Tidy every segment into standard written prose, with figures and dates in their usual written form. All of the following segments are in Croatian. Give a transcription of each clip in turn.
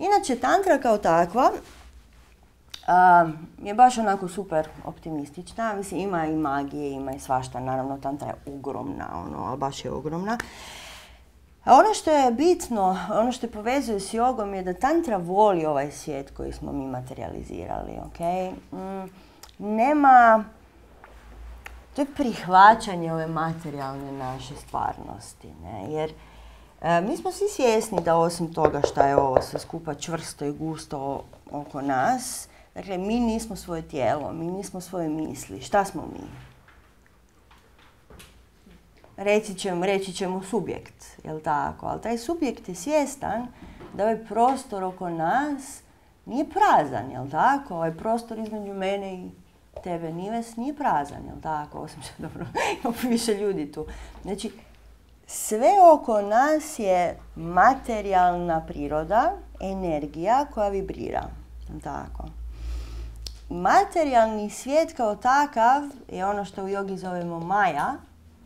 Inače, tantra kao takva je baš onako super optimistična. Mislim, ima i magije, ima i svašta. Naravno, tantra je ogromna, ali baš je ogromna. A ono što je bitno, ono što je povezuje s jogom je da tantra voli ovaj svijet koji smo mi materializirali, ok? Nema... To je prihvaćanje ove materijalne naše stvarnosti, ne? Jer mi smo svi svjesni da osim toga što je ovo sve skupa čvrsto i gusto oko nas, dakle, mi nismo svoje tijelo, mi nismo svoje misli. Šta smo mi? Reći ćemo subjekt, jel tako? Ali taj subjekt je svjestan da ovaj prostor oko nas nije prazan, jel tako? Ovaj prostor između mene i tebe, Nives, nije prazan, jel tako? Osim što, dobro, ima više ljudi tu. Znači, sve oko nas je materijalna priroda, energija koja vibrira, jel tako? Materijalni svijet kao takav je ono što u jogi zovemo Maja,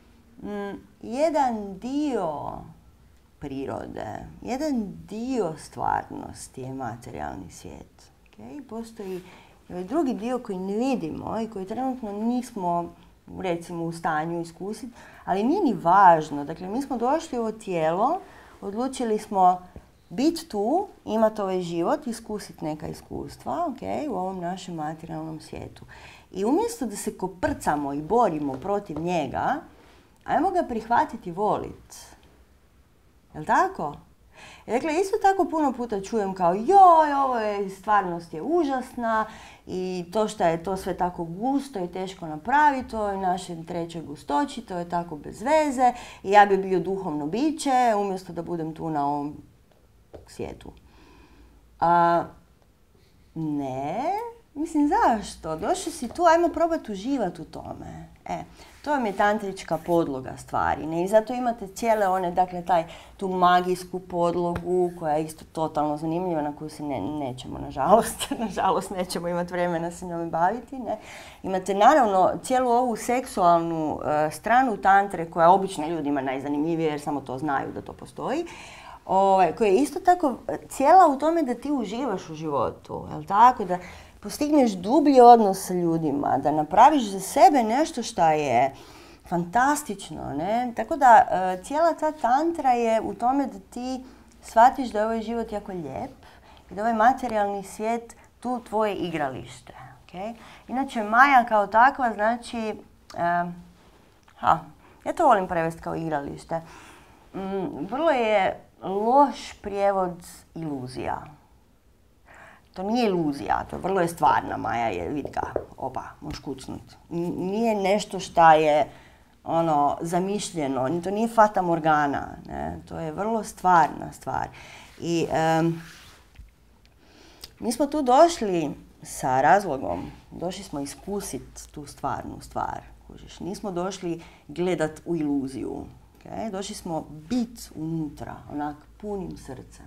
jedan dio prirode, jedan dio stvarnosti je materijalni svijet. Okay? Postoji drugi dio koji ne vidimo i koji trenutno nismo, recimo, u stanju iskusiti, ali nije ni važno. Dakle, mi smo došli u ovo tijelo, odlučili smo biti tu, imati ovaj život, iskusiti neka iskustva, okay, u ovom našem materijalnom svijetu. I umjesto da se koprcamo i borimo protiv njega, ajmo ga prihvatiti i voliti. Jel' tako? Dakle, isto tako puno puta čujem kao joj, ovo je, stvarnost je užasna i to što je to sve tako gusto i teško napraviti, to je u našem trećoj gustoći, to je tako bez veze i ja bi bio duhovno biće umjesto da budem tu na ovom svijetu. Ne, mislim zašto? Došli si tu, ajmo probati uživati u tome. To vam je tantrička podloga stvari. Ne? I zato imate cijele one, dakle, tu magijsku podlogu koja je isto totalno zanimljiva, na koju se nećemo, nažalost, nećemo imati vremena se njome baviti. Ne? Imate naravno cijelu ovu seksualnu stranu tantre koja je obično ljudima najzanimljivija jer samo to znaju da to postoji. Koja je isto tako cijela u tome da ti uživaš u životu, jel tako? Da postigneš dublji odnos sa ljudima, da napraviš za sebe nešto što je fantastično, ne? Tako da cijela ta tantra je u tome da ti shvatiš da je ovaj život jako lijep i da ovaj materijalni svijet tu tvoje igralište. Okay? Inače, Maja kao takva znači, ja to volim prevesti kao igralište, vrlo je loš prijevod iluzija. To nije iluzija, to vrlo je stvarna. Maja je, vidi ga, opa, možeš kucnuti. Nije nešto šta je zamišljeno, to nije fata morgana, ne? To je vrlo stvarna stvar. I mi smo tu došli sa razlogom, došli smo iskusiti tu stvarnu stvar. Kužiš. Nismo došli gledat u iluziju. Okay? Došli smo bit unutra, onak punim srcem.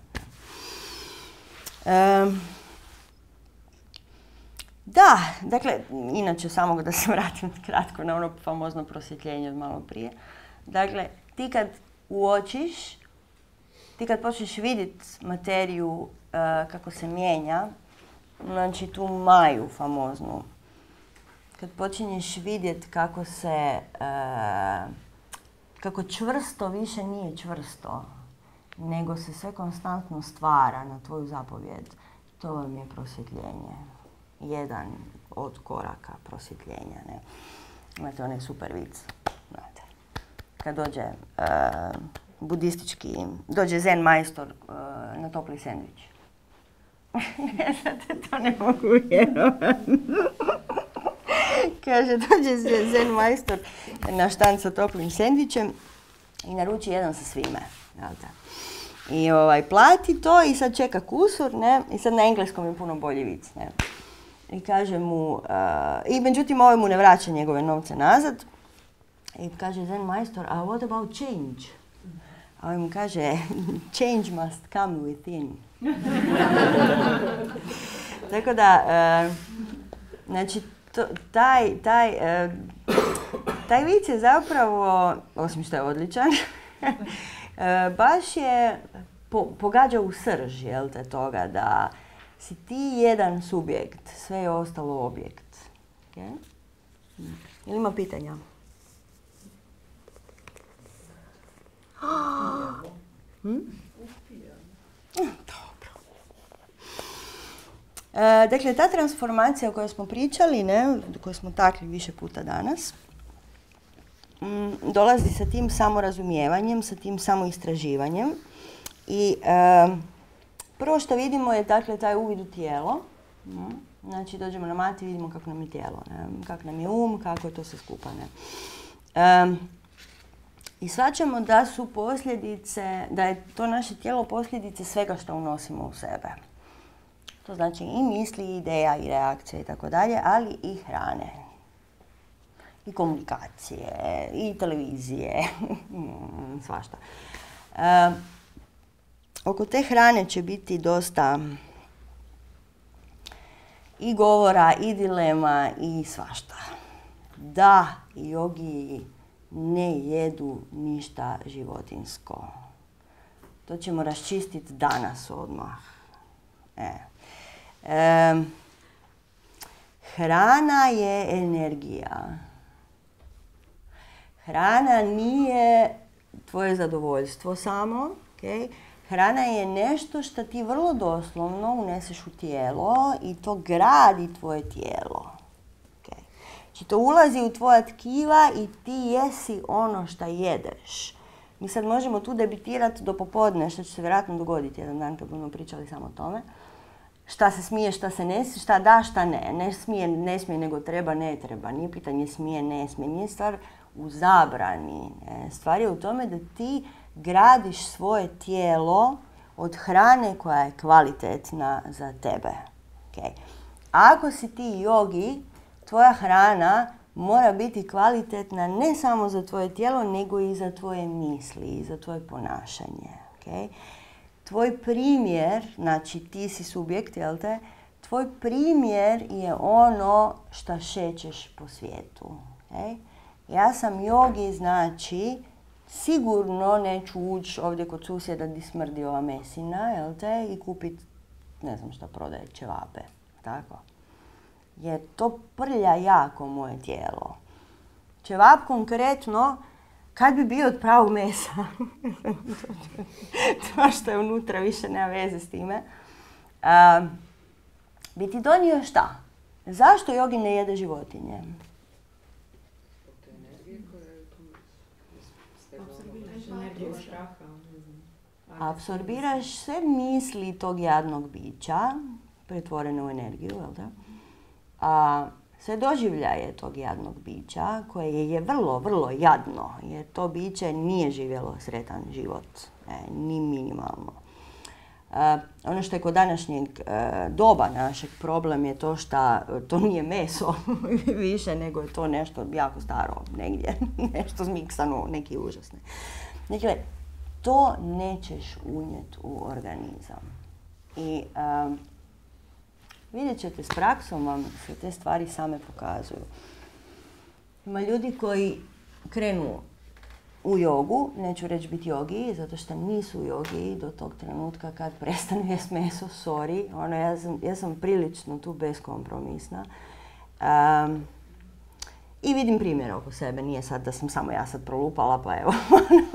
Da, dakle, inače samo da se vratim kratko na ono famozno prosvjetljenje od malo prije. Dakle, ti kad uočiš, ti kad počneš vidjeti materiju kako se mijenja, znači tu Maju famoznu, kad počinješ vidjeti kako se, kako čvrsto više nije čvrsto, nego se sve konstantno stvara na tvoju zapovjed, to vam je prosvjetljenje. Jedan od koraka prosvjetljenja. Ne? Imate onaj super vic. Znate. Kad dođe dođe zen majstor na topli sendvič. Znate, to ne mogu vjerovati. Kaže, dođe zen majstor na štand sa toplim sendvičem i naruči jedan sa svime. I plati to i sad čeka kusur, ne? I sad na engleskom je puno bolji vic, ne? I kaže mu, i međutim ovaj mu ne vraća njegove novce nazad. I kaže zen majstor, a what about change? A ovaj mu kaže, change must come within. Tako da, znači, taj vic je zapravo, osim što je odličan, baš je pogađa u srž, jel te, toga da si ti jedan subjekt, sve je ostalo objekt. Okay? Ili ima pitanja? Dobro. Dakle, ta transformacija o kojoj smo pričali, o kojoj smo takli više puta danas, dolazi sa tim samorazumijevanjem, sa tim samoistraživanjem. I prvo što vidimo je, dakle, taj uvid u tijelo. Znači, dođemo na mat i vidimo kako nam je tijelo, kako nam je kako je to sve skupa. I shvaćamo da su posljedice, da je to naše tijelo posljedice svega što unosimo u sebe. To znači i misli, i ideja, i reakcije i tako dalje, ali i hrane. I komunikacije, i televizije, svašta. Oko te hrane će biti dosta i govora, i dilema, i svašta. Da, jogi ne jedu ništa životinjsko. To ćemo raščistiti danas odmah. Hrana je energija. Hrana nije tvoje zadovoljstvo samo. Okay? Hrana je nešto što ti vrlo doslovno uneseš u tijelo i to gradi tvoje tijelo. Okay? Znači to ulazi u tvoja tkiva i ti jesi ono što jedeš. Mi sad možemo tu debitirati do popodne, što će se vjerojatno dogoditi jedan dan kad budemo pričali samo o tome. Šta se smije, šta se ne smije, šta da, šta ne. Ne smije, ne smije, nego treba, ne treba. Nije pitanje smije, ne smije. Nije stvar u zabrani. Stvar je u tome da ti gradiš svoje tijelo od hrane koja je kvalitetna za tebe. Okay. Ako si ti jogi, tvoja hrana mora biti kvalitetna ne samo za tvoje tijelo, nego i za tvoje misli i za tvoje ponašanje. Okay. Tvoj primjer, znači ti si subjekt, jel te? Tvoj primjer je ono što šećeš po svijetu. Okay. Ja sam jogi, znači sigurno neću ući ovdje kod susjeda di smrdi ova mesina, jel te, i kupiti, ne znam šta prodaje, ćevape, tako. Jer to prlja jako moje tijelo. Ćevap konkretno, kad bi bio od pravog mesa, to što je unutra više nema veze s time, bi ti donio šta? Zašto jogi ne jede životinje? Apsorbiraš sve misli tog jadnog bića, pretvorene u energiju, jel da? Sve doživljaje tog jadnog bića, koje je vrlo, vrlo jadno, jer to biće nije živjelo sretan život, ni minimalno. Ono što je kod današnjeg doba našeg problem je to što to nije meso više, nego je to nešto jako staro negdje, nešto zmiksano, neki užasne. Dakle, to nećeš unijeti u organizam. I vidjet ćete, s praksom vam se te stvari same pokazuju. Ima ljudi koji krenu u jogu, neću reći biti jogi, zato što nisu jogi do tog trenutka kad prestanu jest meso, sorry. Ja sam prilično tu beskompromisna. I vidim primjere oko sebe, nije sad da sam samo ja sad prolupala, pa evo.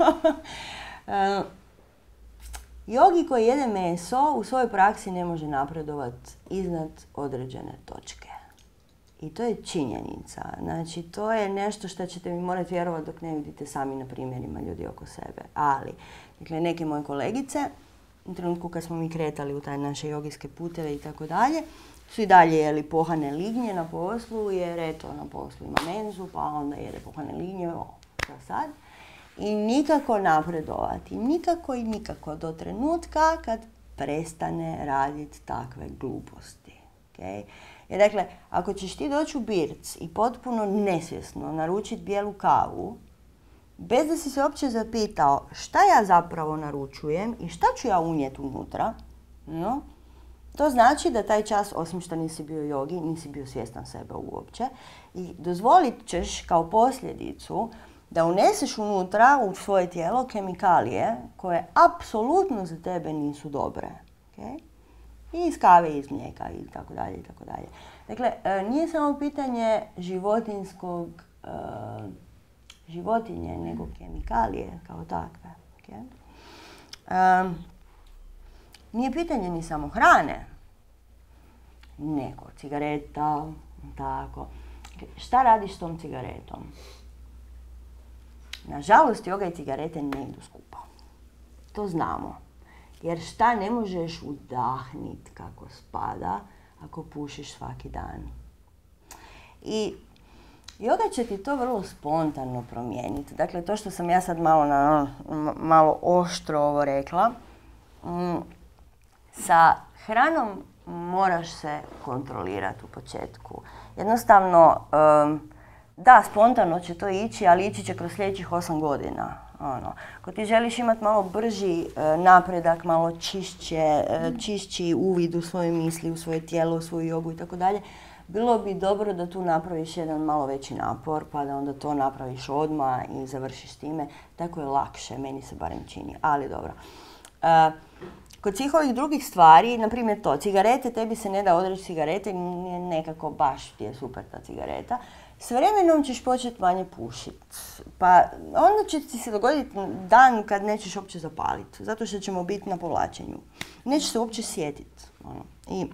Jogi koji jede meso u svojoj praksi ne može napredovati iznad određene točke. I to je činjenica. Znači, to je nešto što ćete mi morati vjerovati dok ne vidite sami na primjerima ljudi oko sebe. Ali, dakle, neke moje kolegice, u trenutku kad smo mi kretali u taj naše jogijske puteve i tako dalje, su i dalje jeli pohane lignje na poslu, jer eto, na poslu ima menzu, pa onda jede pohane lignje, šta sad? I nikako napredovati, nikako do trenutka kad prestane raditi takve gluposti. Okay? Jer dakle, ako ćeš ti doći u birc i potpuno nesvjesno naručiti bijelu kavu, bez da si se uopće zapitao šta ja zapravo naručujem i šta ću ja unijeti unutra, no, to znači da taj čas, osim što nisi bio jogi, nisi bio svjestan sebe uopće i dozvolit ćeš kao posljedicu da uneseš unutra u svoje tijelo kemikalije koje apsolutno za tebe nisu dobre. Okay? I iz kave, iz mlijeka i tako dalje i tako dalje. Dakle, nije samo pitanje životinje, nego kemikalije kao takve. Okay? Nije pitanje ni samo hrane, nego cigareta, tako. Šta radiš s tom cigaretom? Nažalost, joga i cigarete ne idu skupa. To znamo. Jer šta ne možeš udahniti kako spada ako pušiš svaki dan. I joga će ti to vrlo spontano promijeniti. Dakle, to što sam ja sad malo oštro ovo rekla, sa hranom moraš se kontrolirati u početku. Jednostavno, da, spontano će to ići, ali ići će kroz sljedećih 8 godina. Ako ti želiš imati malo brži napredak, malo čišći uvid u svoje misli, u svoje tijelo, u svoju jogu i tako dalje, bilo bi dobro da tu napraviš jedan malo veći napor, pa da onda to napraviš odmah i završiš s time. Tako je lakše, meni se barem čini, ali dobro. Kod svih ovih drugih stvari, na primjer to, cigarete, tebi se ne da odreći cigarete, nekako baš ti je super ta cigareta. S vremenom ćeš početi manje pušiti. Pa onda će ti se dogoditi dan kad nećeš uopće zapaliti, zato što ćemo biti na povlačenju. Nećeš se uopće sjetiti. I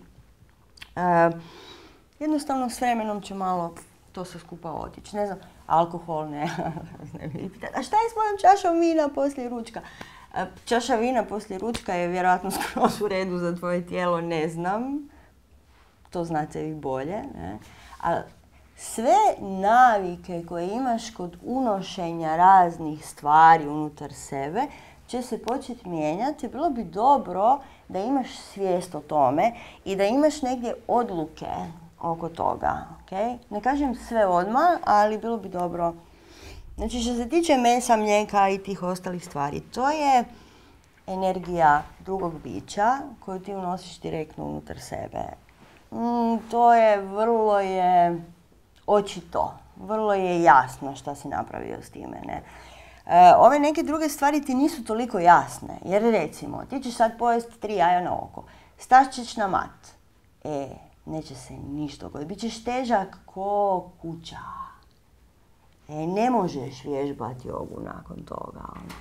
jednostavno s vremenom će malo to sve skupa otići. Ne znam, alkohol ne. A šta je s mojom čašom vina poslije ručka? Čaša vina poslije ručka je vjerojatno skroz u redu za tvoje tijelo, ne znam. To znate vi bolje. Ne? A sve navike koje imaš kod unošenja raznih stvari unutar sebe će se početi mijenjati. Bilo bi dobro da imaš svijest o tome i da imaš negdje odluke oko toga. Okay? Ne kažem sve odmah, ali bilo bi dobro. Znači, što se tiče mesa, mlijeka i tih ostalih stvari, to je energija drugog bića koju ti unosiš direktno unutar sebe. To je vrlo očito, vrlo je jasno šta si napravio s time. Ne? Ove neke druge stvari ti nisu toliko jasne, jer recimo, ti ćeš sad pojesti 3 jaja na oko, staćeš na mat, neće se ništa dogoditi, bit ćeš težak ko kuća. Ne možeš vježbati jogu nakon toga.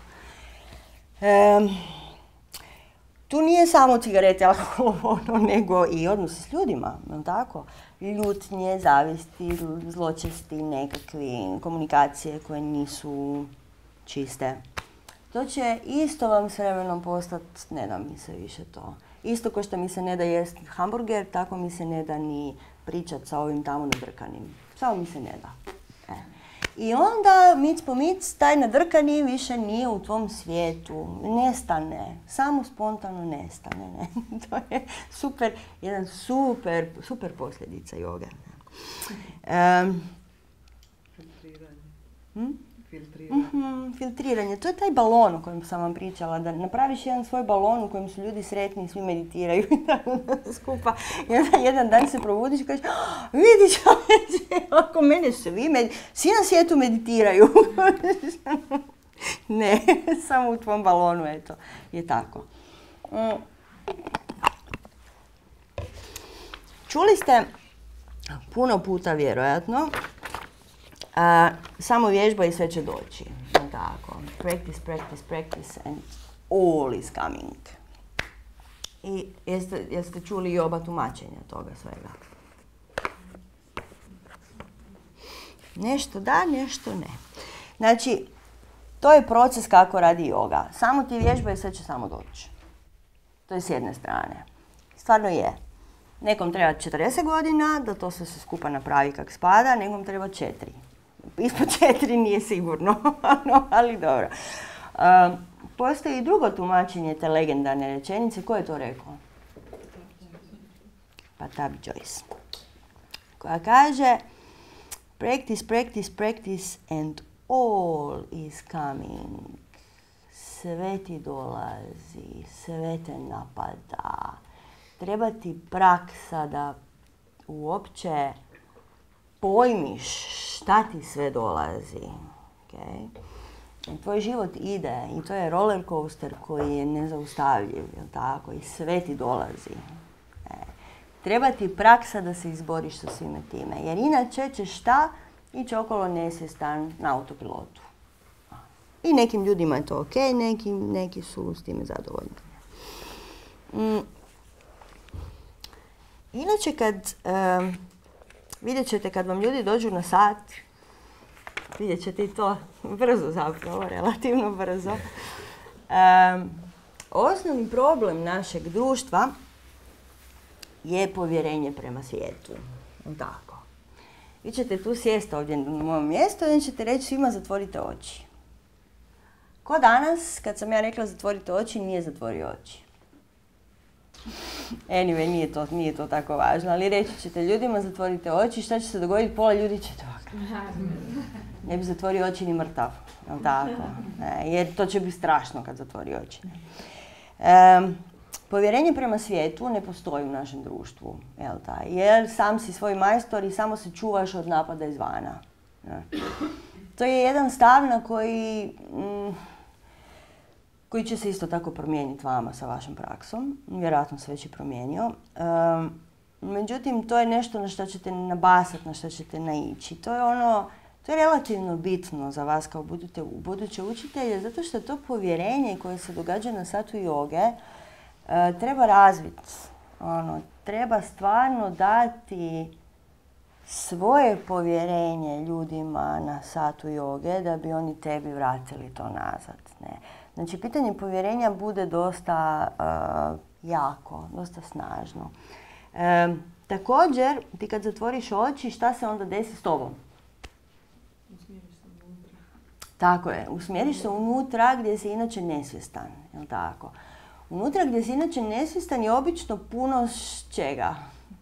Tu nije samo cigarete, alkohol, nego i odnosi s ljudima, tako? Ljutnje, zavisti, zločesti, nekakve komunikacije koje nisu čiste. To će isto vam s vremenom postati, ne da mi se više to. Isto kao što mi se ne da jest hamburger, tako mi se ne da ni pričat sa ovim tamo nadrkanim. Samo mi se ne da. I onda, mic po mic, taj nadrkani više nije u tvom svijetu. Nestane. Samo spontano nestane. Ne? To je jedan super posljedica joge. Filtriranje. To je taj balon o kojem sam vam pričala. Da napraviš jedan svoj balon u kojem su ljudi sretni i svi meditiraju i tako skupa. I onda jedan dan se probudiš i kažeš, vidi čovječe, ako mene svi na svijetu meditiraju. Ne, samo u tvom balonu, eto, je tako. Čuli ste puno puta, vjerojatno, samo vježba i sve će doći. Tako. Practice, practice, practice and all is coming. I jeste čuli i oba tumačenja toga svega? Nešto da, nešto ne. Znači, to je proces kako radi joga. Samo ti vježba i sve će samo doći. To je s jedne strane. Stvarno je. Nekom treba 40 godina da to sve skupa napravi kak spada, nekom treba 4. Ispod 4 nije sigurno, ali dobro. Postoji i drugo tumačenje te legendarne rečenice. Ko je to rekao? Patabi Joyce. Koja kaže practice, practice, practice and all is coming. Sve ti dolazi, sve te napada. Treba ti praksa da uopće pojmiš šta ti sve dolazi. Okay? Tvoj život ide i to je roller coaster koji je nezaustavljiv, jel tako? I sve ti dolazi. Treba ti praksa da se izboriš sa svime time, jer inače ćeš ići okolo nesvjestan na autopilotu. I nekim ljudima je to ok, neki su s time zadovoljni. Inače, vidjet ćete kad vam ljudi dođu na sat, vidjet ćete i to brzo zapravo, relativno brzo. Osnovni problem našeg društva je povjerenje prema svijetu. Tako. Vi ćete tu sjesti ovdje na mojom mjestu i ćete reći svima zatvorite oči. Ko danas, kad sam ja rekla zatvorite oči, nije zatvorio oči. Anyway, nije to tako važno, ali reći ćete ljudima zatvorite oči, šta će se dogoditi, pola ljudi će to. Ne bi zatvorio oči ni mrtav, jel tako? Jer to će biti strašno kad zatvori oči. Povjerenje prema svijetu ne postoji u našem društvu, jer sam si svoj majstor i samo se čuvaš od napada izvana. To je jedan stav na koji će se isto tako promijeniti vama sa vašom praksom. Vjerojatno se već i promijenio. Međutim, to je nešto na što ćete nabasati, na što ćete naići. To je relativno bitno za vas kao buduće učitelje, zato što to povjerenje koje se događa na satu joge treba razviti. Treba stvarno dati svoje povjerenje ljudima na satu joge da bi oni tebi vratili to nazad. Znači, pitanje povjerenja bude dosta jako, dosta snažno. Također, ti kad zatvoriš oči, šta se onda desi s tobom? Usmjeriš se unutra. Tako je, usmjeriš se unutra gdje si inače nesvjestan, jel tako? Unutra gdje si inače nesvjestan je obično puno čega.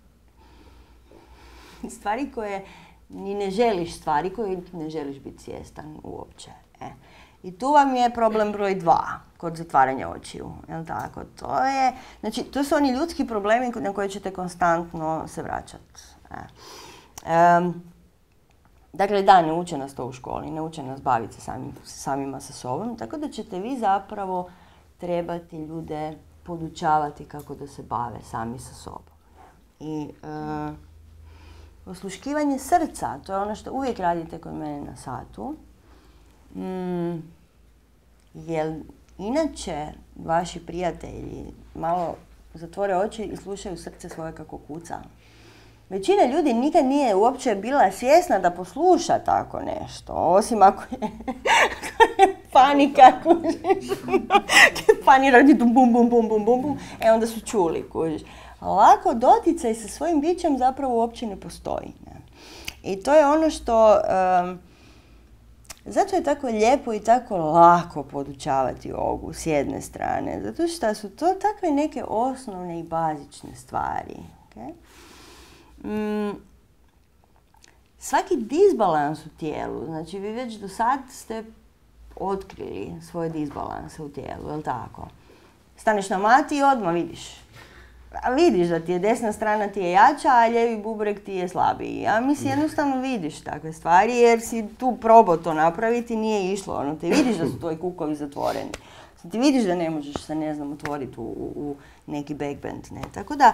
Stvari koje ni ne želiš, stvari koje ne želiš biti svjestan uopće. I tu vam je problem broj 2 kod zatvaranja očiju, jel tako? To su oni ljudski problemi na koje ćete konstantno se vraćati. Dakle, ne uče nas to u školi, ne uče nas baviti se samima sa sobom, tako da ćete vi zapravo trebati ljude podučavati kako da se bave sami sa sobom. I osluškivanje srca, to je ono što uvijek radite kod mene na satu. Jer inače vaši prijatelji malo zatvore oči i slušaju srce svoje kako kuca. Većina ljudi nikad nije uopće bila svjesna da posluša tako nešto, osim ako je panika, kužiš. Pani radi bum, bum, bum, bum, bum, bum, onda su čuli, kužiš. Ovako doticaj sa svojim bićem zapravo uopće ne postoji. I to je ono što... Zato je tako lijepo i tako lako podučavati jogu s jedne strane, zato što su to takve neke osnovne i bazične stvari. Okay? Svaki disbalans u tijelu, znači vi već do sad ste otkrili svoje disbalanse u tijelu, je li tako? Staneš na mati i odmah vidiš da ti je desna strana ti je jača, a lijevi bubreg ti je slabiji. Ja mislim, jednostavno vidiš takve stvari jer si tu probao to napraviti, nije išlo. Ti vidiš da su tvoji kukovi zatvoreni. Ti vidiš da ne možeš se, otvoriti u neki backbend. Tako da,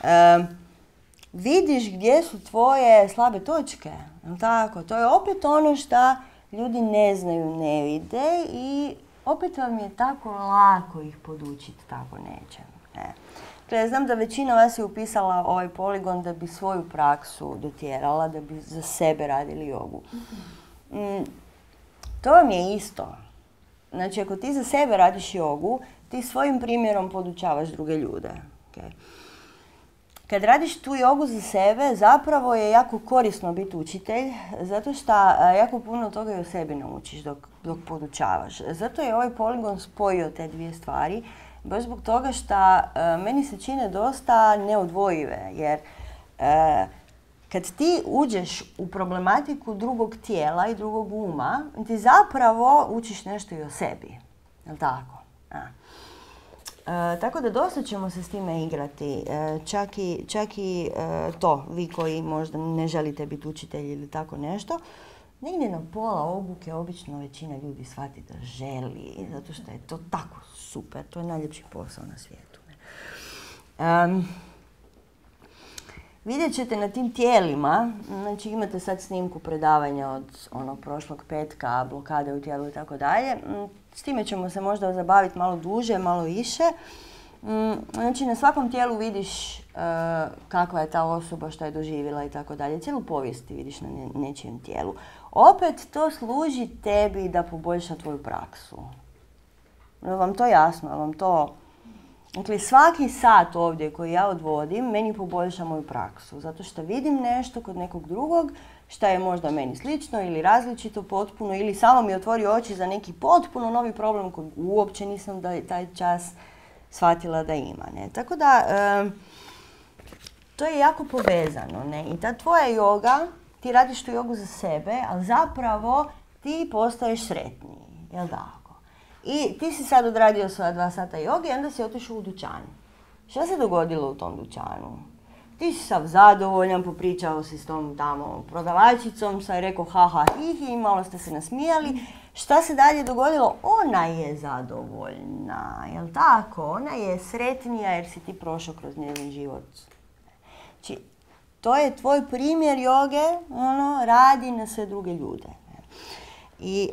vidiš gdje su tvoje slabe točke. Tako, to je opet ono što ljudi ne znaju, ne vide i opet vam je tako lako ih podučiti tako nečem. Ja znam da većina vas je upisala ovaj poligon da bi svoju praksu dotjerala, da bi za sebe radili jogu. To vam je isto. Znači, ako ti za sebe radiš jogu, ti svojim primjerom podučavaš druge ljude. Okay. Kad radiš tu jogu za sebe, zapravo je jako korisno biti učitelj, zato što jako puno toga i o sebi naučiš dok podučavaš. Zato je ovaj poligon spojio te dvije stvari, baš zbog toga što meni se čine dosta neodvojive, jer kad ti uđeš u problematiku drugog tijela i drugog uma, ti zapravo učiš nešto i o sebi. Jel' tako? Tako da dosta ćemo se s time igrati. Čak i to, vi koji možda ne želite biti učitelji ili tako nešto, negdje na pola obuke obično većina ljudi shvati da želi, zato što je to tako super, to je najljepši posao na svijetu. Vidjet ćete na tim tijelima, znači imate sad snimku predavanja od onog prošlog petka, blokade u tijelu i tako dalje. S time ćemo se možda zabaviti malo duže, malo više. Znači na svakom tijelu vidiš kakva je ta osoba, što je doživjela i tako dalje. Cijelu povijest vidiš na nečijem tijelu. Opet to služi tebi da poboljša tvoju praksu. Je vam to jasno? Je vam to... Dakle, svaki sat ovdje koji ja odvodim, meni poboljša moju praksu. Zato što vidim nešto kod nekog drugog, što je možda meni slično ili različito potpuno, ili samo mi otvori oči za neki potpuno novi problem koji uopće nisam taj čas shvatila da ima. Ne? Tako da, to je jako povezano. Ne? I ta tvoja joga, ti radiš tu jogu za sebe, ali zapravo ti postaješ sretniji. Jel da? I ti si sad odradio svoja 2 sata joge i onda si otišao u dućan. Šta se dogodilo u tom dućanu? Ti si sav zadovoljan, popričao si s tom tamo prodavačicom, sad je rekao ha hi, malo ste se nasmijali. Šta se dalje dogodilo? Ona je zadovoljna, jel tako? Ona je sretnija jer si ti prošao kroz njezin život. Znači, to je tvoj primjer joge, radi na sve druge ljude. I...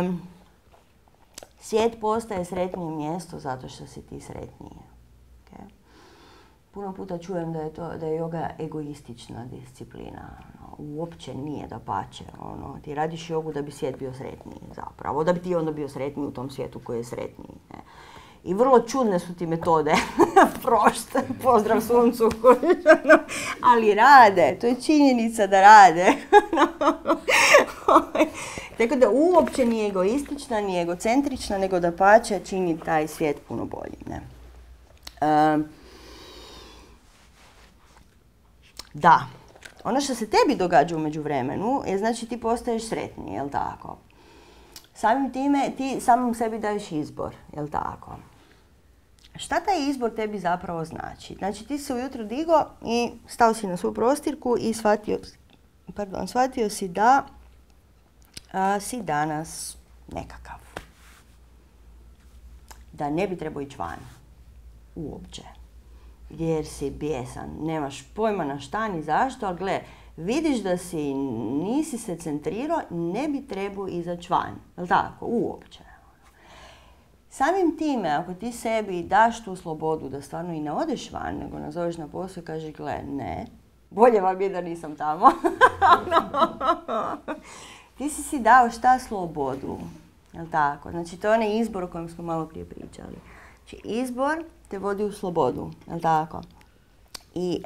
svijet postaje sretnije mjesto zato što si ti sretniji. Okay? Puno puta čujem da je joga egoistična disciplina. Uopće nije, dapače. Ti radiš jogu da bi svijet bio sretniji zapravo. Da bi ti onda bio sretniji u tom svijetu koji je sretniji. Ne? I vrlo čudne su ti metode. Pozdrav suncu. Ali rade. To je činjenica da rade. Tako da uopće nije egoistična, nije egocentrična, nego dapače čini taj svijet puno bolji. Ne? Da, ono što se tebi događa u međuvremenu je znači ti postaješ sretniji, jel tako? Samim time ti samom sebi daješ izbor, jel tako? Šta taj izbor tebi zapravo znači? Znači ti se ujutro digo i stao si na svoju prostirku i shvatio si da si danas nekakav. Da ne bi trebao ići van. Uopće. Jer si bijesan. Nemaš pojma na šta ni zašto, ali gle, vidiš da nisi se centrirao, ne bi trebao izaći van. Jel' tako? Uopće. Samim time, ako ti sebi daš tu slobodu da stvarno i ne odeš van, nego nazoveš na posao i kažeš, gle, ne, bolje vam je da nisam tamo. Ti si dao šta? Slobodu. Jel' tako? Znači, to je onaj izbor o kojem smo malo prije pričali. Znači, izbor te vodi u slobodu. Jel' tako? I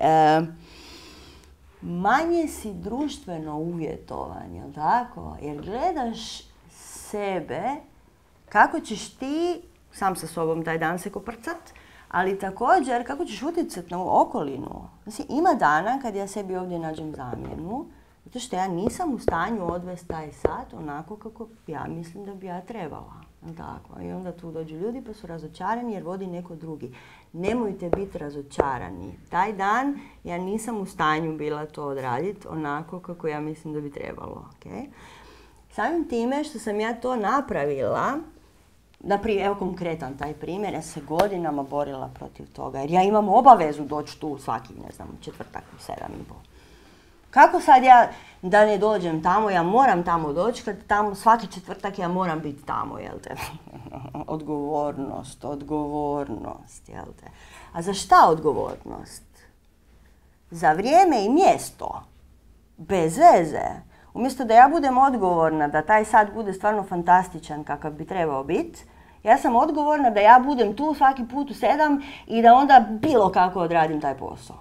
manje si društveno uvjetovan. Jel' tako? Jer gledaš sebe kako ćeš ti sam sa sobom taj dan se koprcat, ali također kako ćeš utjecati na okolinu. Znači, ima dana kad ja sebi ovdje nađem zamjenu, zato što ja nisam u stanju odvesti taj sat onako kako ja mislim da bi ja trebala. Tako. I onda tu dođu ljudi pa su razočarani jer vodi neko drugi. Nemojte biti razočarani. Taj dan ja nisam u stanju bila to odraditi onako kako ja mislim da bi trebalo. Okay? Samim time što sam ja to napravila, evo konkretan taj primjer, ja se godinama borila protiv toga jer ja imam obavezu doći tu svaki, četvrtak u 7:30. Kako sad ja da ne dođem tamo, ja moram tamo doći, kad tamo svaki četvrtak ja moram biti tamo, jel te? Odgovornost, jel te? A za šta odgovornost? Za vrijeme i mjesto. Bez veze. Umjesto da ja budem odgovorna, da taj sat bude stvarno fantastičan kakav bi trebao biti, ja sam odgovorna da ja budem tu svaki put u 7 i da onda bilo kako odradim taj posao.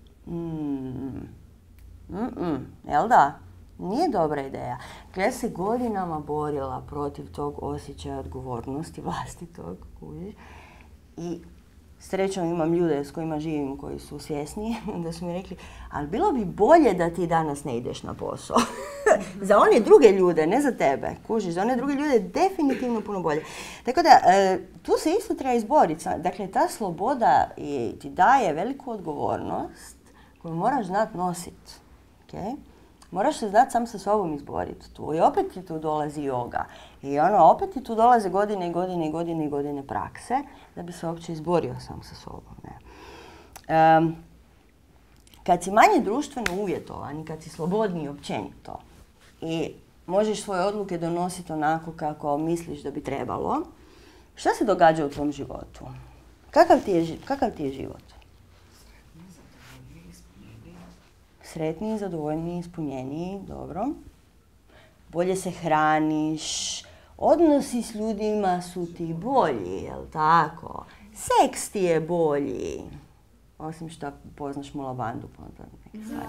Jel da? Nije dobra ideja. Ja se godinama borila protiv tog osjećaja odgovornosti vlastitog. I srećom imam ljude s kojima živim koji su svjesni da su mi rekli, ali bilo bi bolje da ti danas ne ideš na posao. Za one druge ljude, ne za tebe. Kužiš, za one druge ljude je definitivno puno bolje. Tako da, tu se isto treba izboriti. Dakle, ta sloboda ti daje veliku odgovornost koju moraš znati nositi. Okay? Moraš se znati sam sa sobom izboriti tu. I opet ti tu dolazi yoga. I opet ti tu dolaze godine i godine i godine i godine prakse da bi se uopće izborio sam sa sobom. Ne? Kad si manje društveno uvjetovan i kad si slobodniji općenito i možeš svoje odluke donositi onako kako misliš da bi trebalo, šta se događa u tvom životu? Kakav ti je život? Sretniji, zadovoljniji, ispunjeniji, dobro. Bolje se hraniš, odnosi s ljudima su ti bolji, jel tako? Seks ti je bolji. Osim što poznaš mu lavandu, pa onda neke stvari.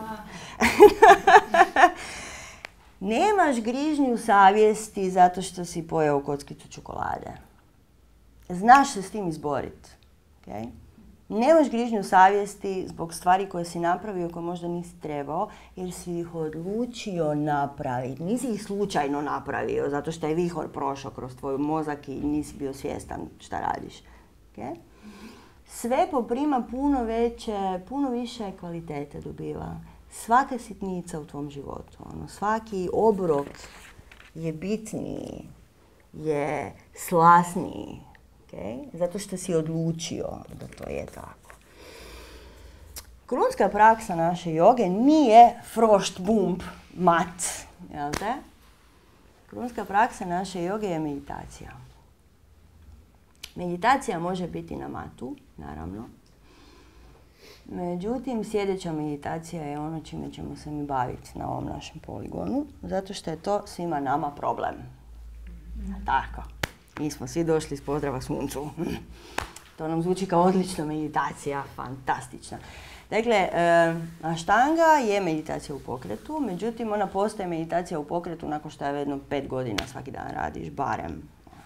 Nemaš grižnju savjesti zato što si pojeo kockicu čokolade. Znaš se s tim izboriti. Okay? Nemaš grižnju savjesti zbog stvari koje si napravio, koje možda nisi trebao, jer si ih odlučio napraviti. Nisi ih slučajno napravio, zato što je vihor prošao kroz tvoj mozak i nisi bio svjestan šta radiš. Okay? Sve poprima puno više kvalitete dobiva. Svaka sitnica u tvom životu, svaki obrok je bitniji, je slasniji. Okay? Zato što si odlučio da to je tako. Krunska praksa naše joge nije Frostbump mat. Jel te? Krunska praksa naše joge je meditacija. Meditacija može biti na matu, naravno. Međutim, sjedeća meditacija je ono čime ćemo se mi baviti na ovom našem poligonu, zato što je to svima nama problem. Tako. Mi smo svi došli iz pozdrava suncu. To nam zvuči kao odlična meditacija, fantastična. Dakle, Ashtanga je meditacija u pokretu, međutim ona postaje meditacija u pokretu nakon što je jedno 5 godina svaki dan radiš, barem.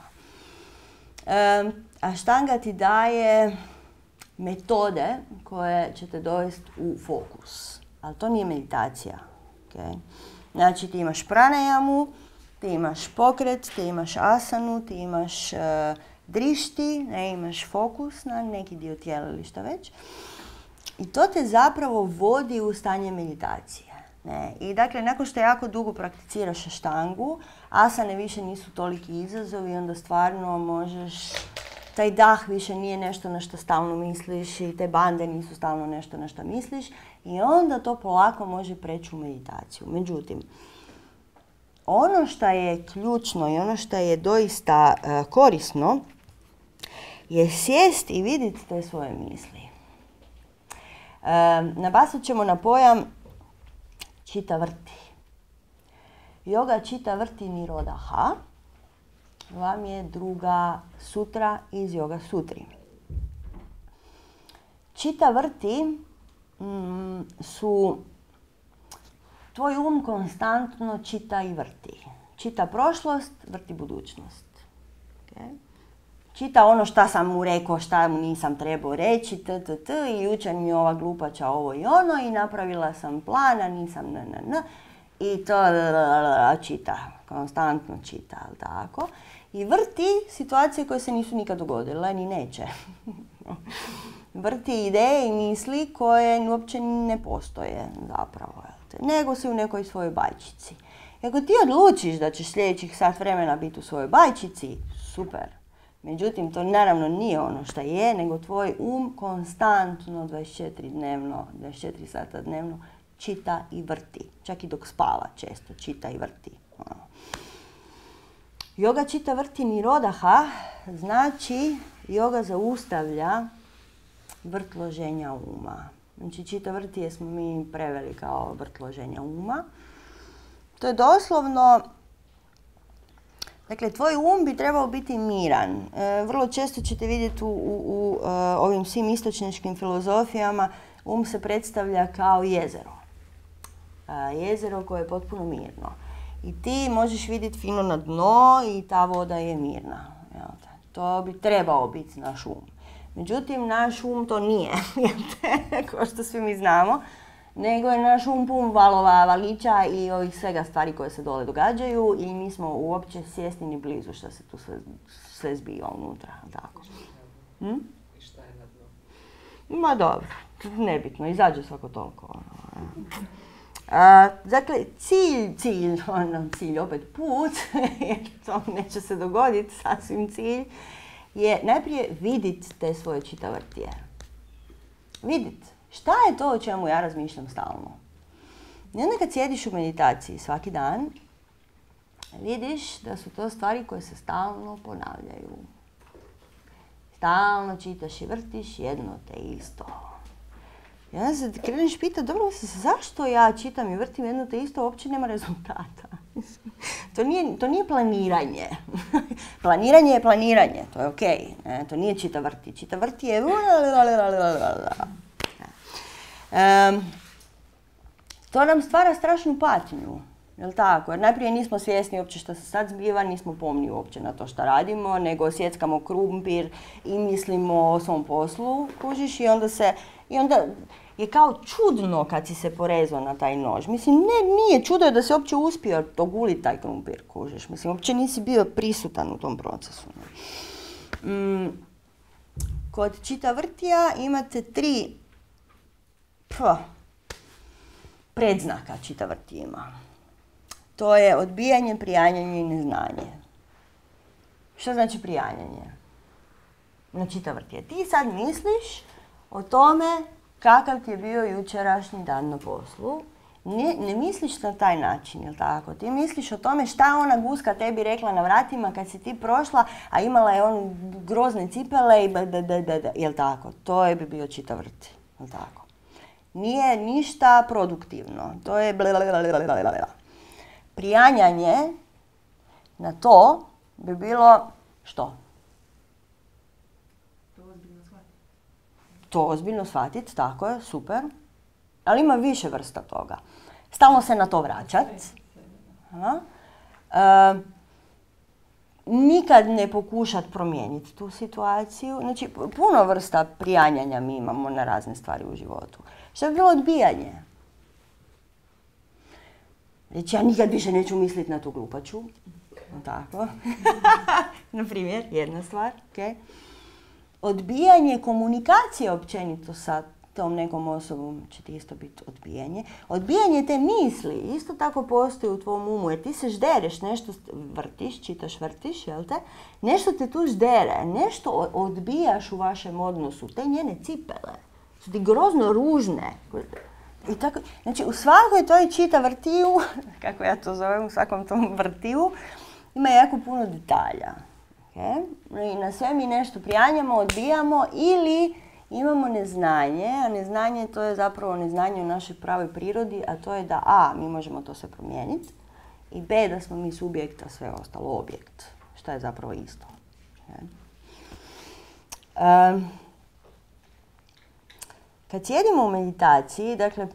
Ashtanga ti daje metode koje će te dovesti u fokus, ali to nije meditacija. Okay? Znači ti imaš pranayamu, ti imaš pokret, ti imaš asanu, ti imaš drišti, ne, imaš fokus na neki dio tijela ili šta već. I to te zapravo vodi u stanje meditacije. Ne? I dakle, nakon što jako dugo prakticiraš aštangu, asane više nisu toliki izazovi, onda stvarno možeš, taj dah više nije nešto na što stalno misliš i te bande nisu stalno nešto na što misliš i onda to polako može preći u meditaciju. Međutim, ono što je ključno i ono što je doista korisno je sjest i vidjeti te svoje misli. Nabasat ćemo na pojam čita vrti. Yoga čita vrti nirodha vam je druga sutra iz Yoga sutri. Čita vrti su tvoj konstantno čita i vrti. Čita prošlost, vrti budućnost. Okay? Čita ono šta sam mu rekao, šta mu nisam trebao reći, i jučer mi je ova glupača ovo i ono i napravila sam plan, a nisam i to čita, konstantno čita, tako. I vrti situacije koje se nisu nikad dogodile, ni neće. Vrti ideje i misli koje uopće ne postoje zapravo, nego si u nekoj svojoj bajčici. I ako ti odlučiš da ćeš sljedećih sat vremena biti u svojoj bajčici, super. Međutim, to naravno nije ono što je, nego tvoj konstantno 24 sata dnevno čita i vrti. Čak i dok spava često čita i vrti. Yoga čita vrti nirodha znači yoga zaustavlja vrtloženja uma. Znači čita vrti jesmo mi preveli kao vrtloženja uma. To je doslovno, dakle tvoj bi trebao biti miran. Vrlo često ćete vidjeti u ovim svim istočničkim filozofijama se predstavlja kao jezero. Jezero koje je potpuno mirno. I ti možeš vidjeti fino na dno i ta voda je mirna. To bi trebao biti naš Međutim, naš to nije, kao što svi mi znamo, nego je naš pun valova, valića i ovih svega stvari koje se dole događaju i nismo uopće svjesni ni blizu što se tu sve zbiva unutra. Tako. I šta je na dnu? Ma dobro, nebitno, izađe svako toliko. Dakle, cilj, opet put, jer to neće se dogoditi, sasvim cilj, je najprije vidjeti te svoje čitavrtije. Vidjeti šta je to o čemu ja razmišljam stalno. I onda kad sjediš u meditaciji svaki dan, vidiš da su to stvari koje se stalno ponavljaju. Stalno čitaš i vrtiš jedno te isto. I onda se kreneš pitati, dobro, zašto ja čitam i vrtim jedno te isto, uopće nema rezultata. To nije planiranje. Planiranje je planiranje, to je okej. To nije čita vrti. Čita vrti je... To nam stvara strašnu patnju. Jel' tako? Jer najprije nismo svjesni uopće što se sad zbiva, nismo pomni uopće na to što radimo, nego sjeckamo krumpir i mislimo o svom poslu, kužiš, i onda je kao čudno kad si se porezao na taj nož. Mislim, nije čudo je da si uopće uspio doguliti taj krumpir, kužiš. Mislim, uopće nisi bio prisutan u tom procesu. Kod čitavrtija imate 3 predznaka čitavrtijima. To je odbijanje, prijanjanje i neznanje. Što znači prijanjanje? Na čitavrtije. Ti sad misliš o tome kakav ti je bio jučerašnji dan na poslu. Ne misliš na taj način, jel' tako? Ti misliš o tome šta ona guska tebi rekla na vratima kad si ti prošla, a imala je on grozne cipele i jel' tako? To je bi bio čitavrti, jel' tako? Nije ništa produktivno. To je prijanjanje na to bi bilo što? To ozbiljno shvatiti, tako je, super. Ali ima više vrsta toga. Stalno se na to vraćati. Nikad ne pokušati promijeniti tu situaciju. Znači, puno vrsta prijanjanja mi imamo na razne stvari u životu. Što bi bilo odbijanje? Znači, ja nikad više neću misliti na tu glupaču. Tako. Na primjer, jedna stvar. Okay. Odbijanje komunikacije općenito sa tom nekom osobom će ti isto biti odbijanje. Odbijanje te misli isto tako postoji u tvom umu, jer ti se ždereš, nešto vrtiš, čitaš, vrtiš, jel te? Nešto te tu ždere, nešto odbijaš u vašem odnosu. Te njene cipele su ti grozno ružne. I tako, znači, u svakoj toj čitavrtiju, kako ja to zovem, u svakom tom vrtiju, ima jako puno detalja. Okay? I na sve mi nešto prijanjamo, odbijamo ili imamo neznanje, a neznanje to je zapravo neznanje u našoj pravoj prirodi, a to je da a, mi možemo to sve promijeniti i b, da smo mi subjekt, a sve ostalo objekt, što je zapravo isto. Okay? Kad sjedimo u meditaciji, dakle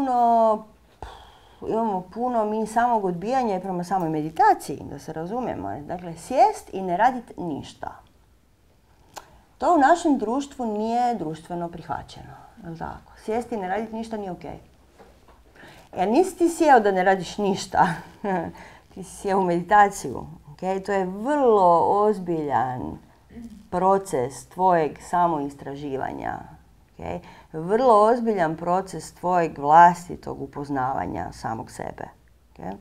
imamo puno mi samog odbijanja prema samoj meditaciji, da se razumijemo. Dakle, sjest i ne raditi ništa. To u našem društvu nije društveno prihvaćeno. Tako. Sjesti i ne raditi ništa nije okej. Jer nisi ti sjeo da ne radiš ništa. Ti si sjeo u meditaciju. Okay? To je vrlo ozbiljan proces tvojeg samoistraživanja. Okay? Vrlo ozbiljan proces tvojeg vlastitog upoznavanja samog sebe. Okay?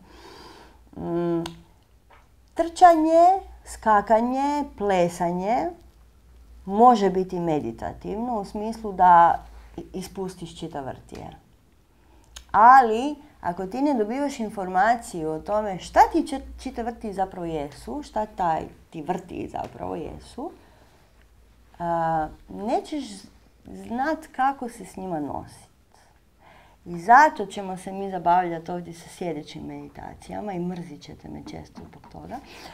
Trčanje, skakanje, plesanje može biti meditativno u smislu da ispustiš čitavrtije. Ali, ako ti ne dobivaš informaciju o tome šta ti čitavrtiji zapravo jesu, šta ti vrti zapravo jesu, nećeš znat kako se s njima nositi. I zato ćemo se mi zabavljati ovdje sa sljedećim meditacijama i mrzit ćete me često zbog toga.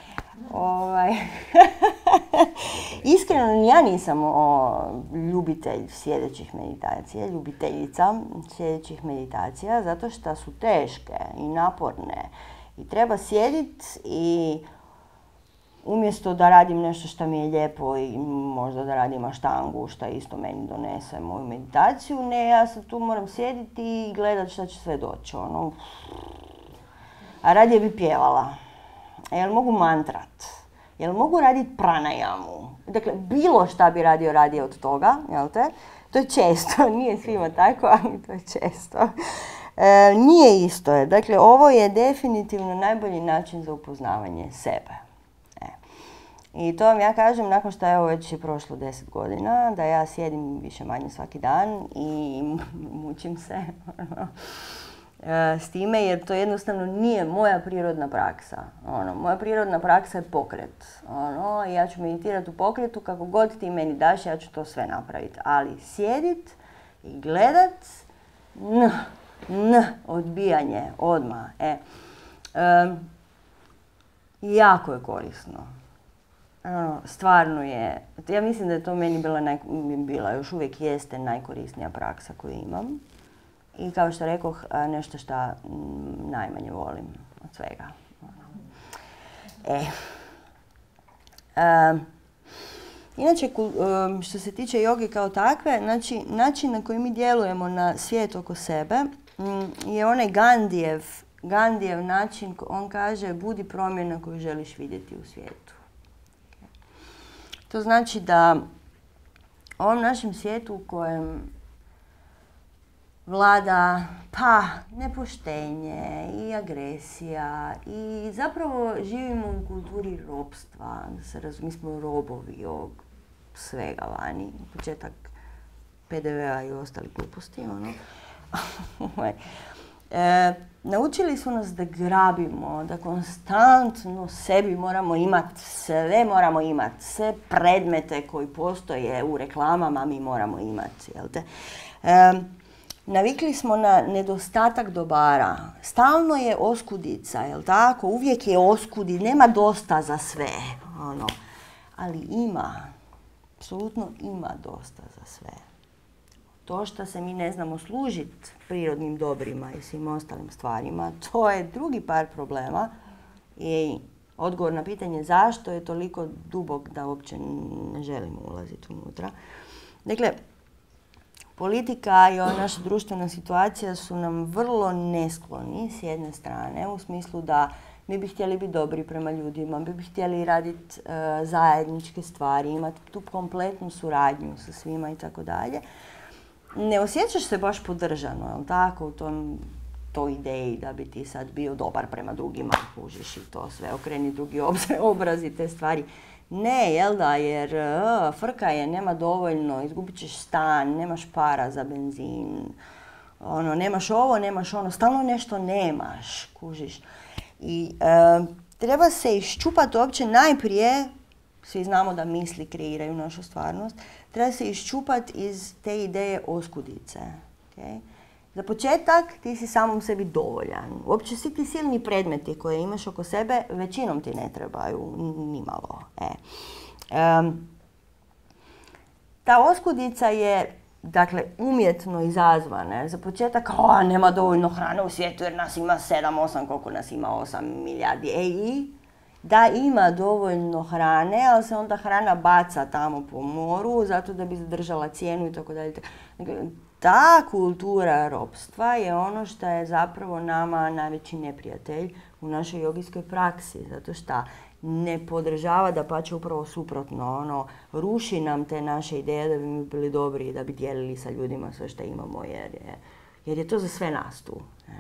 Iskreno, ja nisam ljubitelj sljedećih meditacija, ljubiteljica sljedećih meditacija, zato što su teške i naporne. I treba sjediti i umjesto da radim nešto što mi je lijepo i možda da radim aštangu, što isto meni donese moju meditaciju, ne, ja sad tu moram sjediti i gledat šta će sve doći. A radije bi pjevala. Jel mogu mantrat? Jel mogu raditi pranajamu? Dakle, bilo šta bi radio od toga, jel te? To je često, nije svima tako, ali to je često. Nije isto. Dakle, ovo je definitivno najbolji način za upoznavanje sebe. I to vam ja kažem nakon što je već je prošlo 10 godina, da ja sjedim više manje svaki dan i mučim se s time, jer to jednostavno nije moja prirodna praksa. Moja prirodna praksa je pokret. Ja ću meditirati u pokretu, kako god ti meni daš, ja ću to sve napraviti. Ali sjedit i gledat, odbijanje odmah. Jako je korisno. Stvarno je, ja mislim da je to meni bila, još uvijek jeste najkorisnija praksa koju imam. I kao što rekoh, nešto što najmanje volim od svega. Inače, što se tiče joge kao takve, znači način na koji mi djelujemo na svijet oko sebe je onaj Gandijev način, on kaže budi promjena koju želiš vidjeti u svijetu. To znači da u ovom našem svijetu u kojem vlada nepoštenje i agresija i zapravo živimo u kulturi ropstva, mi smo robovi ovog svega vani, početak PDV-a i ostali gluposti. Naučili su nas da grabimo, da konstantno sebi moramo imati, sve predmete koji postoje u reklamama mi moramo imati. Navikli smo na nedostatak dobara. Stalno je oskudica, jel tako? Uvijek je oskudi, nema dosta za sve. Ali ima, apsolutno ima dosta za sve. To što se mi ne znamo služiti prirodnim dobrima i svim ostalim stvarima, to je drugi par problema. I odgovor na pitanje zašto je toliko dubok da uopće ne želimo ulaziti unutra. Dakle, politika i ova naša društvena situacija su nam vrlo neskloni s jedne strane, u smislu da mi bi htjeli biti dobri prema ljudima, mi bi htjeli raditi zajedničke stvari, imati tu kompletnu suradnju sa svima i tako dalje. Ne osjećaš se baš podržano, jel tako, u toj ideji da bi ti sad bio dobar prema drugima, kužiš i to sve, okreni drugi obraz i te stvari. Ne, jel da, jer frka je, nema dovoljno, izgubit ćeš stan, nemaš para za benzin, nemaš ovo, nemaš ono, stalno nešto nemaš, kužiš. I treba se iščupati uopće najprije, svi znamo da misli kreiraju našu stvarnost, treba se iščupati iz te ideje oskudice. Okay? Za početak ti si samom sebi dovoljan. Uopće svi ti silni predmeti koje imaš oko sebe većinom ti ne trebaju nimalo. Ta oskudica je dakle umjetno izazvana. Za početak, nema dovoljno hrane u svijetu jer nas ima 7-8, koliko nas ima 8 milijardi. Da ima dovoljno hrane, ali se onda hrana baca tamo po moru zato da bi zadržala cijenu i tako dalje. Ta kultura ropstva je ono što je zapravo nama najveći neprijatelj u našoj jogijskoj praksi, zato što ne podržava, dapače upravo suprotno, ruši nam te naše ideje da bi mi bili dobri i da bi dijelili sa ljudima sve što imamo, jer je to za sve nas tu.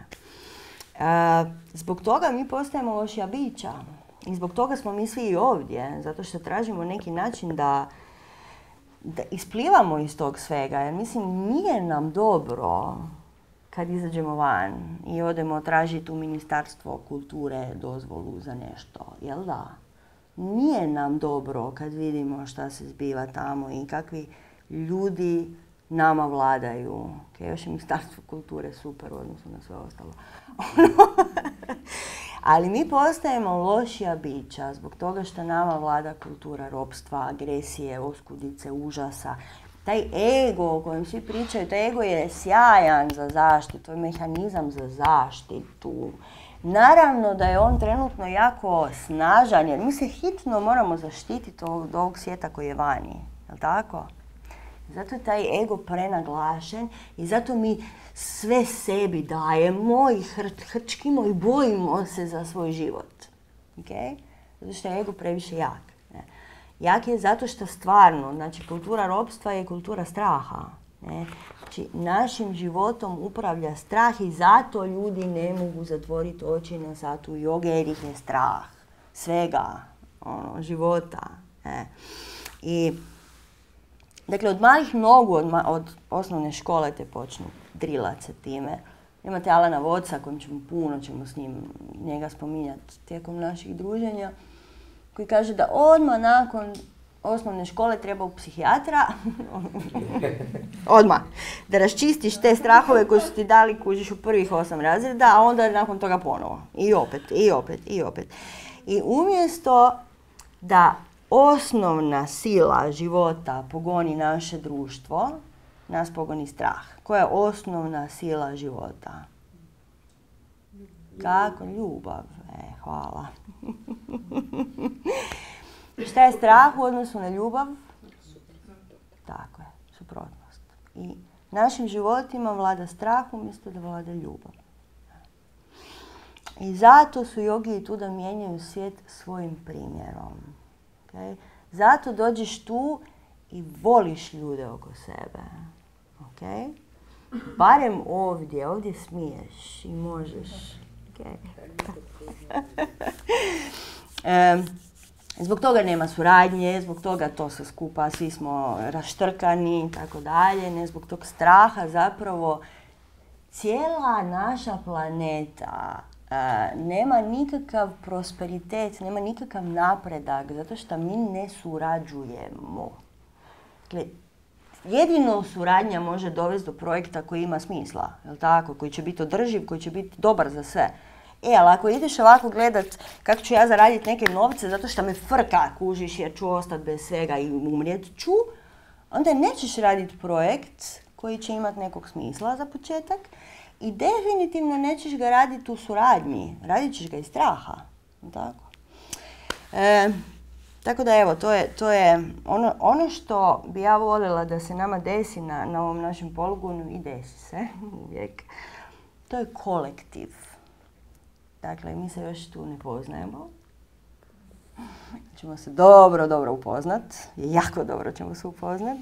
Zbog toga mi postajemo lošija bića i zbog toga smo mi svi i ovdje, zato što tražimo neki način da isplivamo iz tog svega, jer mislim nije nam dobro kad izađemo van i odemo tražiti u Ministarstvo kulture dozvolu za nešto, jel da? Nije nam dobro kad vidimo šta se zbiva tamo i kakvi ljudi nama vladaju. Još je Ministarstvo kulture super u odnosu na sve ostalo. Ali mi postajemo lošija bića zbog toga što nama vlada kultura ropstva, agresije, oskudice, užasa. Taj ego o kojem svi pričaju, taj ego je sjajan za zaštitu, to je mehanizam za zaštitu. Naravno da je on trenutno jako snažan jer mi se hitno moramo zaštititi od ovog svijeta koji je vani. Jel' tako? Zato je taj ego prenaglašen i zato mi sve sebi dajemo i hrčkimo i bojimo se za svoj život. Okay? Zato što je ego previše jak. Ne? Jak je zato što stvarno, znači kultura ropstva je kultura straha. Ne? Znači, našim životom upravlja strah i zato ljudi ne mogu zatvoriti oči na satu joge jer ih je strah. Svega, života. I, dakle, od malih nogu, od osnovne škole te počnu drilat se time. Imate Alana Wattsa, kojim ćemo s njega spominjati tijekom naših druženja, koji kaže da odmah nakon osnovne škole treba u psihijatra, odmah, da raščistiš te strahove koje su ti dali, kužiš u prvih 8 razreda, a onda nakon toga ponovo. I opet, i opet, i opet. I umjesto da osnovna sila života pogoni naše društvo, nas pogoni strah. Koja je osnovna sila života? Kako? Ljubav. Hvala. Šta je strah u odnosu na ljubav? Tako je, suprotnost. I našim životima vlada strah umjesto da vlada ljubav. I zato su jogiji tu da mijenjaju svijet svojim primjerom. Okay? Zato dođeš tu i voliš ljude oko sebe. Okay? Barem ovdje smiješ i možeš. Okay. Zbog toga nema suradnje, zbog toga to se skupa, svi smo raštrkani i tako dalje, ne zbog tog straha zapravo cijela naša planeta nema nikakav prosperitet, nema nikakav napredak zato što mi ne surađujemo. Dakle, jedino suradnja može dovesti do projekta koji ima smisla, jel tako? Koji će biti održiv, koji će biti dobar za sve. Ali ako ideš ovako gledat kako ću ja zaraditi neke novce zato što me frka, kužiš, jer ću ostati bez svega i umrijet ću, onda nećeš raditi projekt koji će imati nekog smisla za početak i definitivno nećeš ga raditi u suradnji, radit ćeš ga iz straha. Tako? Tako da evo, to je ono što bi ja voljela da se nama desi na ovom našem polugonu i desi se uvijek. To je kolektiv. Dakle, mi se još tu ne poznajemo. Ćemo se dobro upoznat. Jako dobro ćemo se upoznat.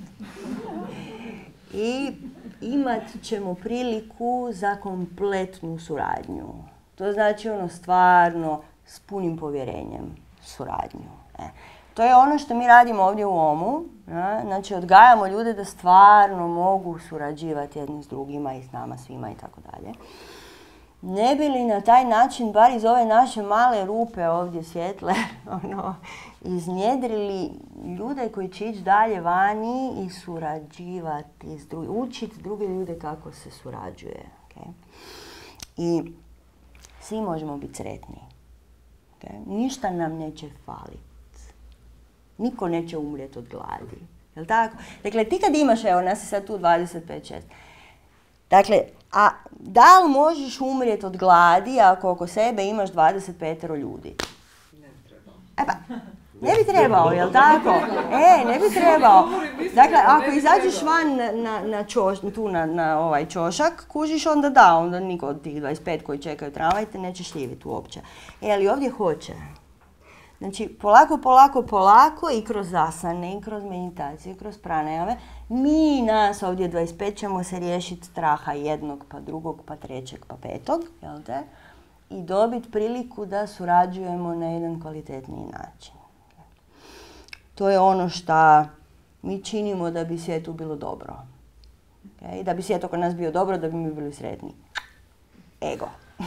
I imat ćemo priliku za kompletnu suradnju. To znači stvarno s punim povjerenjem suradnju. To je ono što mi radimo ovdje u OM-u. Znači, odgajamo ljude da stvarno mogu surađivati jedni s drugima i s nama svima i tako dalje. Ne bi li na taj način, bar iz ove naše male rupe ovdje svjetle, iznjedrili ljude koji će ići dalje vani i surađivati, učiti druge ljude kako se surađuje. Okay? I svi možemo biti sretni. Okay? Ništa nam neće faliti. Niko neće umrijeti od gladi. Jel' tako? Dakle, ti kad imaš, evo, nas je sad tu 25-6. Dakle, a da li možeš umrijeti od gladi ako oko sebe imaš 25 ljudi? Ne treba. Ne bi trebao, jel' tako? Ne bi trebao. Dakle, ako izađeš van na ovaj ćošak, kužiš, onda niko od tih 25 koji čekaju tramvaj te neće šljiviti uopće. Ali ovdje hoće. Znači, polako i kroz asane, i kroz meditacije, i kroz pranajame, mi nas ovdje 25 ćemo se riješiti straha jednog, pa drugog, pa trećeg, pa petog, jel te? I dobiti priliku da surađujemo na jedan kvalitetniji način. To je ono što mi činimo da bi svijetu bilo dobro. Okay? Da bi svijet oko nas bio dobro, da bi mi bili sretni. Ego.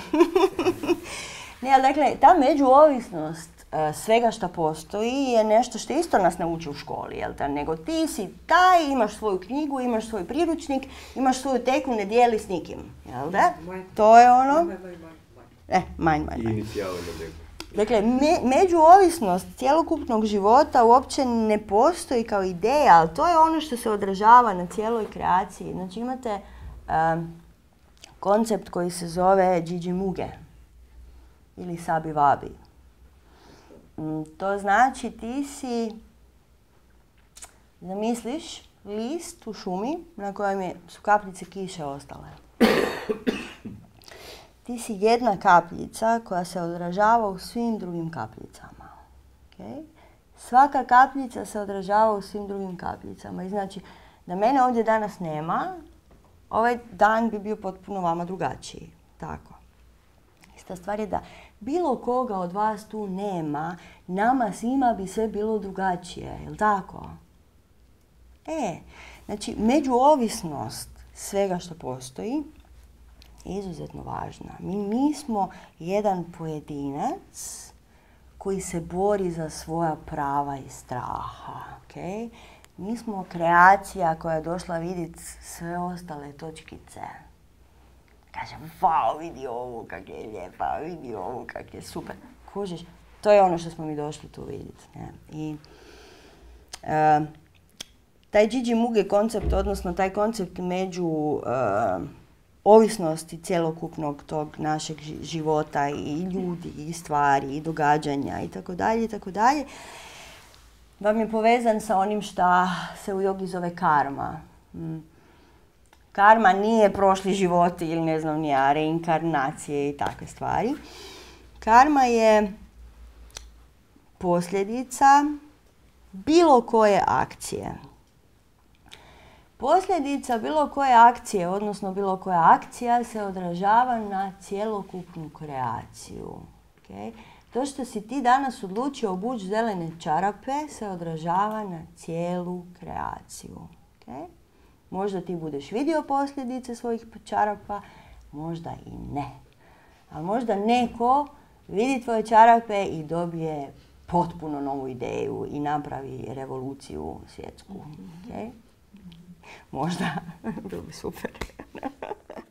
Ne, ali dakle, ta međuovisnost svega što postoji je nešto što isto nas nauči u školi, jel da? Nego ti si taj, imaš svoju knjigu, imaš svoj priručnik, imaš svoju tekmu, ne dijeli s nikim, jel da? To je ono... Mind. Dakle, međuovisnost cjelokupnog života uopće ne postoji kao ideja, ali to je ono što se odražava na cijeloj kreaciji. Znači, imate koncept koji se zove Gigi Muge ili Sabi Vabi. To znači ti si, zamisliš list u šumi na kojem su kapljice kiše ostale. Ti si jedna kapljica koja se odražava u svim drugim kapljicama. Okay? Svaka kapljica se odražava u svim drugim kapljicama. I znači da mene ovdje danas nema, ovaj dan bi bio potpuno vama drugačiji. Tako. Ista stvar je da bilo koga od vas tu nema, nama svima bi sve bilo drugačije, jel tako? Znači, međuovisnost svega što postoji je izuzetno važna. Mi nismo jedan pojedinac koji se bori za svoja prava i straha. Okay? Mi smo kreacija koja je došla vidjeti sve ostale točkice. Kažem, wow, vidi ovo kak je lijepa, vidi ovo kak je super. Kužiš, to je ono što smo mi došli tu vidjeti. Ne? I taj Gigi Muge koncept, odnosno taj koncept među ovisnosti cjelokupnog tog našeg života i ljudi, i stvari, i događanja itd., vam je povezan sa onim šta se u jogi zove karma. Karma nije prošli životi ili ne znam nija, reinkarnacije i takve stvari. Karma je posljedica bilo koje akcije. Posljedica bilo koje akcije, odnosno bilo koja akcija se odražava na cjelokupnu kreaciju. Okay? To što si ti danas odlučio obući zelene čarape se odražava na cijelu kreaciju. Okay? Možda ti budeš vidio posljedice svojih čarapa, možda i ne. Ali možda neko vidi tvoje čarape i dobije potpuno novu ideju i napravi revoluciju svjetsku. Okay? Možda, bilo bi super.